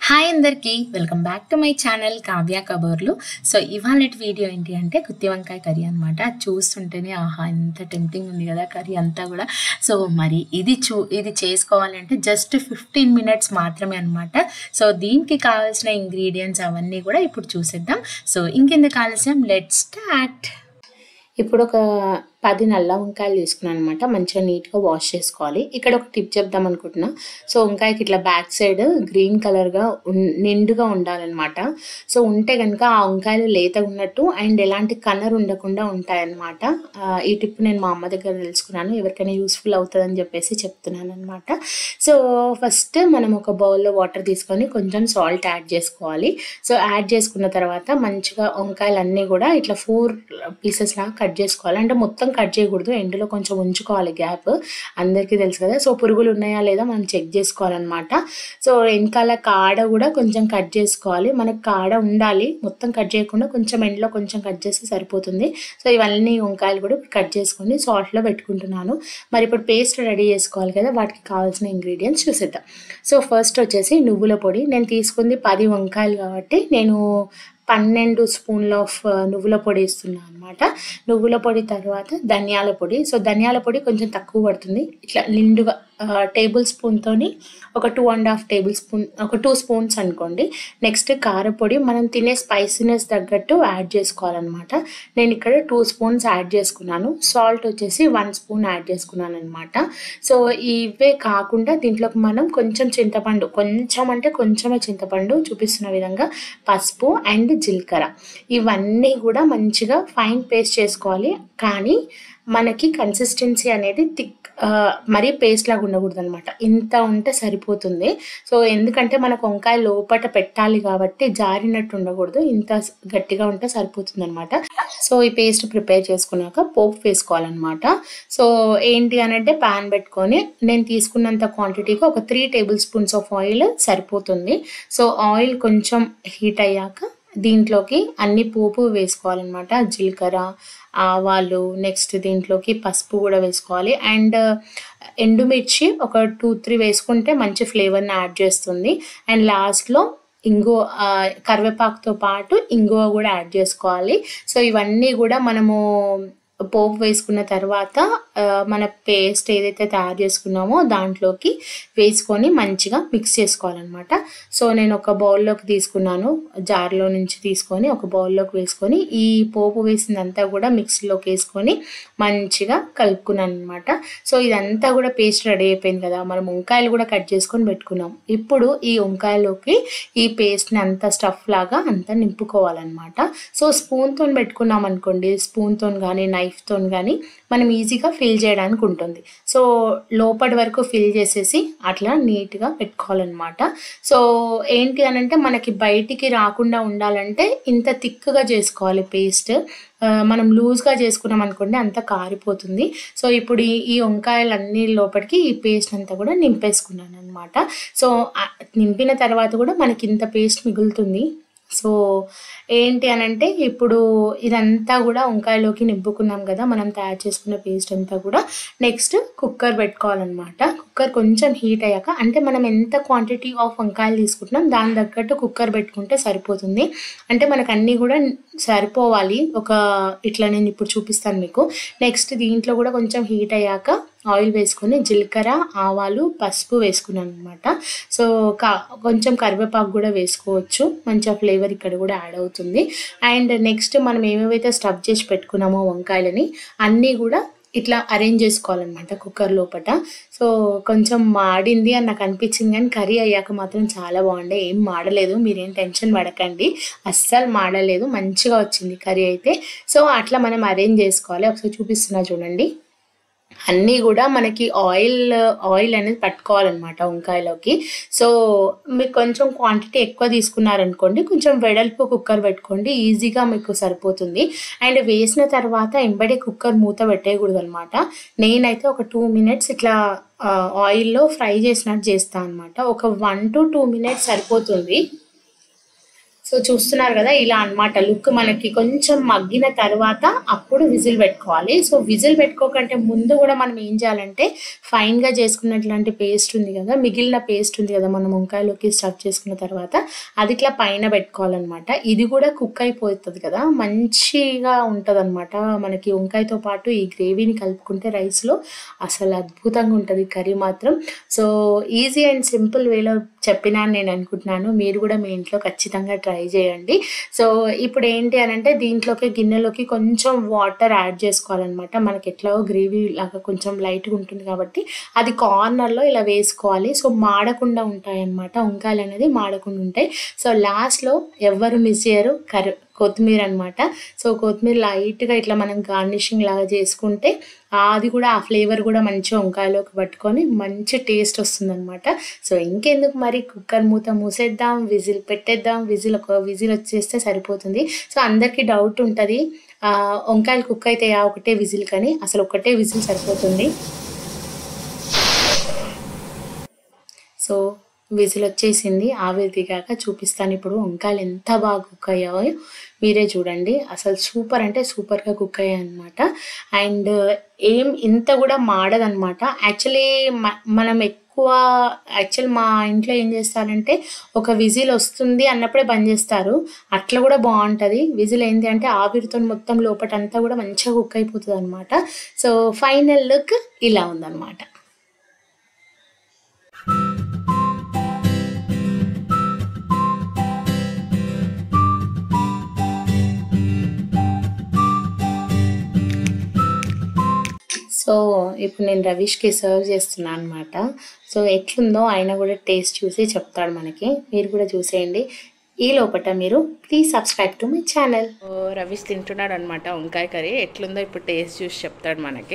Hi అందరికీ welcome back to my channel Kavya కబూర్లు. So ఇవాళటి వీడియో ఏంటి అంటే గుత్తి వంకాయ కర్రీ అనమాట. చూస్తుంటేనే ఆహా ఎంత టెంప్టింగ్ ఉంది కదా కర్రీ అంతా కూడా. సో మరి ఇది చేసుకోవాలంటే జస్ట్ 15 minutes మాత్రమే అనమాట. సో దీనికి కావాల్సిన ఇంగ్రీడియంట్స్ అవన్నీ కూడా ఇప్పుడు చూసేద్దాం. సో ఇంకెందుకు ఆలస్యం, లెట్స్ స్టార్ట్. ఇప్పుడు ఒక 10 నల్ల వంకాయలు తీసుకున్నాను అనమాట. మంచిగా నీట్గా వాష్ చేసుకోవాలి. ఇక్కడ ఒక టిప్ చెప్దాం అనుకుంటున్నా. సో వంకాయకి ఇట్లా బ్యాక్ సైడ్ గ్రీన్ కలర్గా నిండుగా ఉండాలన్నమాట. సో ఉంటే కనుక ఆ వంకాయలు లేతగా ఉన్నట్టు అండ్ ఎలాంటి కలర్ ఉండకుండా ఉంటాయన్నమాట. ఈ టిప్ నేను మా అమ్మ దగ్గర తెలుసుకున్నాను. ఎవరికైనా యూస్ఫుల్ అవుతుందని చెప్పేసి చెప్తున్నాను అనమాట. సో ఫస్ట్ మనం ఒక బౌల్లో వాటర్ తీసుకొని కొంచెం సాల్ట్ యాడ్ చేసుకోవాలి. సో యాడ్ చేసుకున్న తర్వాత మంచిగా వంకాయలన్నీ కూడా ఇట్లా 4 pieces లాగా కట్ చేసుకోవాలి. అంటే మొత్తం కట్ చేయకూడదు, ఎండులో కొంచెం ఉంచుకోవాలి గ్యాప్. అందరికీ తెలుసు కదా. సో పురుగులు ఉన్నాయా లేదా మనం చెక్ చేసుకోవాలన్నమాట. సో వెనకాల కాడ కూడా కొంచెం కట్ చేసుకోవాలి. మనకు కాడ ఉండాలి, మొత్తం కట్ చేయకుండా కొంచెం ఎండలో కొంచెం కట్ చేస్తే సరిపోతుంది. సో ఇవన్నీ వంకాయలు కూడా కట్ చేసుకొని సాల్ట్లో పెట్టుకుంటున్నాను. మరి ఇప్పుడు పేస్ట్ రెడీ చేసుకోవాలి కదా, వాటికి కావాల్సిన ఇంగ్రీడియంట్స్ చూసేద్దాం. సో ఫస్ట్ వచ్చేసి నువ్వుల పొడి. నేను తీసుకుంది 10 వంకాయలు కాబట్టి నేను 12 స్పూన్ల ఆఫ్ నువ్వుల పొడి వేస్తున్నాను అనమాట. నువ్వుల పొడి తర్వాత ధనియాల పొడి. సో ధనియాల పొడి కొంచెం తక్కువ పడుతుంది. ఇట్లా నిండుగా టేబుల్ స్పూన్తోని ఒక 2.5 టేబుల్ స్పూన్, ఒక 2 స్పూన్స్ అనుకోండి. నెక్స్ట్ కారపొడి మనం తినే స్పైసీనెస్ తగ్గట్టు యాడ్ చేసుకోవాలన్నమాట. నేను ఇక్కడ 2 స్పూన్స్ యాడ్ చేసుకున్నాను. సాల్ట్ వచ్చేసి 1 స్పూన్ యాడ్ చేసుకున్నాను అనమాట. సో ఇవే కాకుండా దీంట్లోకి మనం కొంచెం చింతపండు, కొంచెం అంటే కొంచెమే చింతపండు చూపిస్తున్న విధంగా, పసుపు అండ్ జీలకర్ర, ఇవన్నీ కూడా మంచిగా ఫైన్ పేస్ట్ చేసుకోవాలి. కానీ మనకి కన్సిస్టెన్సీ అనేది థిక్, మరీ పేస్ట్ లాగా ఉండకూడదు అనమాట. ఇంత ఉంటే సరిపోతుంది. సో ఎందుకంటే మనకు వంకాయ లోపట పెట్టాలి కాబట్టి జారినట్టు ఉండకూడదు, ఇంత గట్టిగా ఉంటే సరిపోతుంది అనమాట. సో ఈ పేస్ట్ ప్రిపేర్ చేసుకున్నాక పోపు వేసుకోవాలన్నమాట. సో ఏంటి అని అంటే ప్యాన్ పెట్టుకొని నేను తీసుకున్నంత క్వాంటిటీకి ఒక 3 టేబుల్ స్పూన్స్ ఆఫ్ ఆయిల్ సరిపోతుంది. సో ఆయిల్ కొంచెం హీట్ అయ్యాక దీంట్లోకి అన్ని పోపు వేసుకోవాలన్నమాట. జీలకర్ర, ఆవాలు, నెక్స్ట్ దీంట్లోకి పసుపు కూడా వేసుకోవాలి. అండ్ ఎండుమిర్చి ఒక 2-3 వేసుకుంటే మంచి ఫ్లేవర్ని యాడ్ చేస్తుంది. అండ్ లాస్ట్లో కరివేపాకుతో పాటు ఇంగువ కూడా యాడ్ చేసుకోవాలి. సో ఇవన్నీ కూడా మనము పోపు వేసుకున్న తర్వాత మన పేస్ట్ ఏదైతే తయారు చేసుకున్నామో దాంట్లోకి వేసుకొని మంచిగా మిక్స్ చేసుకోవాలన్నమాట. సో నేను ఒక బౌల్లోకి తీసుకున్నాను, జార్లో నుంచి తీసుకొని ఒక బౌల్లోకి వేసుకొని ఈ పోపు వేసిందంతా కూడా మిక్సీలోకి వేసుకొని మంచిగా కలుపుకున్నాను అనమాట. సో ఇదంతా కూడా పేస్ట్ రెడీ అయిపోయింది కదా. మనం వంకాయలు కూడా కట్ చేసుకొని పెట్టుకున్నాం. ఇప్పుడు ఈ వంకాయలోకి ఈ పేస్ట్ని అంతా స్టఫ్ లాగా అంతా నింపుకోవాలన్నమాట. సో స్పూన్తో పెట్టుకున్నాం అనుకోండి, స్పూన్తో కానీ నైఫ్తో కానీ మనం ఈజీగా ఫిల్ చేయడానికి ఉంటుంది. సో లోపటి వరకు ఫిల్ చేసేసి అట్లా నీట్గా పెట్టుకోవాలన్నమాట. సో ఏంటి అని అంటే మనకి బయటికి రాకుండా ఉండాలంటే ఇంత థిక్గా చేసుకోవాలి పేస్ట్. మనం లూజ్గా చేసుకున్నాం అనుకోండి అంత కారిపోతుంది. సో ఇప్పుడు ఈ వంకాయలన్నీ లోపలికి ఈ పేస్ట్ అంతా కూడా నింపేసుకున్నాను అనమాట. సో నింపిన తర్వాత కూడా మనకి ఇంత పేస్ట్ మిగులుతుంది. సో ఏంటి అని అంటే ఇప్పుడు ఇదంతా కూడా వంకాయలోకి నింపుకున్నాం కదా మనం తయారు చేసుకున్న పేస్ట్ అంతా కూడా. నెక్స్ట్ కుక్కర్ పెట్టుకోవాలన్నమాట. కుక్కర్ కొంచెం హీట్ అయ్యాక, అంటే మనం ఎంత క్వాంటిటీ ఆఫ్ వంకాయలు తీసుకుంటున్నాం దాని తగ్గట్టు కుక్కర్ పెట్టుకుంటే సరిపోతుంది. అంటే మనకు అన్నీ కూడా సరిపోవాలి. ఇట్లా నేను ఇప్పుడు చూపిస్తాను మీకు. నెక్స్ట్ దీంట్లో కూడా కొంచెం హీట్ అయ్యాక ఆయిల్ వేసుకొని జీలకర్ర, ఆవాలు, పసుపు వేసుకున్నాను అనమాట. సో కొంచెం కరివేపాకు కూడా వేసుకోవచ్చు, మంచిగా ఫ్లేవర్ ఇక్కడ కూడా యాడ్ అవుతుంది. అండ్ నెక్స్ట్ మనం ఏమేమైతే స్టఫ్ చేసి పెట్టుకున్నామో వంకాయలని అన్నీ కూడా ఇట్లా అరేంజ్ చేసుకోవాలన్నమాట కుక్కర్ లోపల. సో కొంచెం మాడింది అని నాకు అనిపించింది, కానీ కర్రీ అయ్యాక మాత్రం చాలా బాగుండే. ఏం మాడలేదు, మీరేం టెన్షన్ పడకండి, అస్సలు మాడలేదు, మంచిగా వచ్చింది కర్రీ అయితే. సో అట్లా మనం అరేంజ్ చేసుకోవాలి. ఒకసారి చూపిస్తున్నా చూడండి. అన్నీ కూడా మనకి ఆయిల్ అనేది పట్టుకోవాలన్నమాట వంకాయలోకి. సో మీకు కొంచెం క్వాంటిటీ ఎక్కువ తీసుకున్నారనుకోండి, కొంచెం వెడల్పు కుక్కర్ పెట్టుకోండి, ఈజీగా మీకు సరిపోతుంది. అండ్ వేసిన తర్వాత ఎంబడే కుక్కర్ మూత పెట్టేయకూడదు అనమాట. నేనైతే ఒక 2 minutes ఇట్లా ఆయిల్లో ఫ్రై చేసినట్టు చేస్తాను అనమాట. ఒక 1 to 2 minutes సరిపోతుంది. సో చూస్తున్నారు కదా, ఇలా అన్నమాట లుక్. మనకి కొంచెం మగ్గిన తర్వాత అప్పుడు విజిల్ పెట్టుకోవాలి. సో విజిల్ పెట్టుకోకంటే ముందు కూడా మనం ఏం చేయాలంటే ఫైన్గా చేసుకున్నట్లాంటి పేస్ట్ ఉంది కదా, మిగిలిన పేస్ట్ ఉంది కదా మనం వంకాయలోకి స్టఫ్ చేసుకున్న తర్వాత, అది ఇట్లా పైన పెట్టుకోవాలన్నమాట. ఇది కూడా కుక్ అయిపోతుంది కదా, మంచిగా ఉంటుంది అనమాట. మనకి వంకాయతో పాటు ఈ గ్రేవీని కలుపుకుంటే రైస్లో అసలు అద్భుతంగా ఉంటుంది కర్రీ మాత్రం. సో ఈజీ అండ్ సింపుల్ వేలో చెప్పినాను నేను అనుకుంటున్నాను. మీరు కూడా మీ ఇంట్లో ఖచ్చితంగా ట్రై చేయండి. సో ఇప్పుడు ఏంటి అని అంటే దీంట్లోకి గిన్నెలోకి కొంచెం వాటర్ యాడ్ చేసుకోవాలన్నమాట. మనకి ఎట్లాగో గ్రేవీ లాగా కొంచెం లైట్గా ఉంటుంది కాబట్టి అది కార్నర్లో ఇలా వేసుకోవాలి. సో మాడకుండా ఉంటాయి అన్నమాట, వంకాయలు అనేది మాడకుండా ఉంటాయి. సో లాస్ట్లో ఎవరు మిస్ చేయరు కొత్తిమీర అనమాట. సో కొత్తిమీర లైట్గా ఇట్లా మనం గార్నిషింగ్ లాగా చేసుకుంటే అది కూడా ఆ ఫ్లేవర్ కూడా మంచిగా వంకాయలోకి పట్టుకొని మంచి టేస్ట్ వస్తుందన్నమాట. సో ఇంకెందుకు మరి కుక్కర్ మూత మూసేద్దాం, విజిల్ పెట్టేద్దాం. ఒక విజిల్ వచ్చేస్తే సరిపోతుంది. సో అందరికీ డౌట్ ఉంటుంది వంకాయలు కుక్ అయితే ఒకటే విజిల్, కానీ అసలు ఒకటే విజిల్ సరిపోతుంది. సో విజిల్ వచ్చేసింది, ఆవిరి దిగాక చూపిస్తాను ఇప్పుడు వంకాయలు ఎంత బాగా కుక్ అయ్యాయో మీరే చూడండి. అసలు సూపర్ అంటే సూపర్గా కుక్ అయ్యాయి అనమాట. అండ్ ఇంత కూడా మాడదనమాట. యాక్చువల్లీ మనం మా ఇంట్లో ఏం చేస్తారంటే ఒక విజిల్ వస్తుంది అన్నప్పుడే బంద్ చేస్తారు, అట్లా కూడా బాగుంటుంది. విజిల్ ఏంటి అంటే ఆవిరితో మొత్తం లోపటంతా కూడా మంచిగా కుక్ అయిపోతుంది అనమాట. సో ఫైనల్ లుక్ ఇలా ఉందన్నమాట. సో ఇప్పుడు నేను రవీష్కి సర్వ్ చేస్తున్నాను అనమాట. సో ఎట్లుందో ఆయన కూడా టేస్ట్ చూసి చెప్తాడు మనకి, మీరు కూడా చూసేయండి. ఈ లోపల మీరు please subscribe to my channel. Ravish తింటున్నాడు అనమాట వంకాయ కర్రీ, ఎట్లుందో ఇప్పుడు టేస్ట్ చూసి చెప్తాడు మనకి.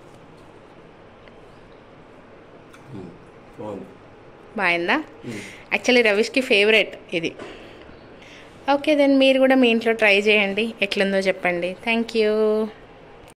బాగుందా? యాక్చువల్లీ రవీష్కి ఫేవరెట్ ఇది. ఓకే దెన్ మీరు కూడా మీ ఇంట్లో ట్రై చేయండి, ఎట్లుందో చెప్పండి. Thank you.